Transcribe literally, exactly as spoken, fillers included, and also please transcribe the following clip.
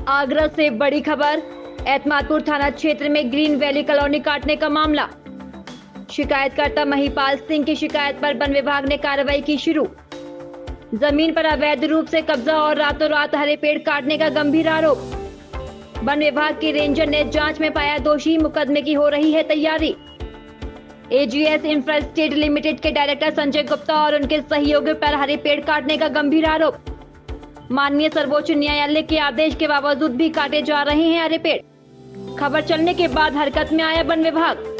आगरा से बड़ी खबर। एतमादपुर थाना क्षेत्र में ग्रीन वैली कॉलोनी काटने का मामला। शिकायतकर्ता महिपाल सिंह की शिकायत पर वन विभाग ने कार्रवाई की शुरू। जमीन पर अवैध रूप से कब्जा और रातों रात हरे पेड़ काटने का गंभीर आरोप। वन विभाग के रेंजर ने जांच में पाया दोषी। मुकदमे की हो रही है तैयारी। एजीएस इंफ्रा स्टेट लिमिटेड के डायरेक्टर संजय गुप्ता और उनके सहयोगियों पर हरे पेड़ काटने का गंभीर आरोप। माननीय सर्वोच्च न्यायालय के आदेश के बावजूद भी काटे जा रहे हैं हरे पेड़। खबर चलने के बाद हरकत में आया वन विभाग।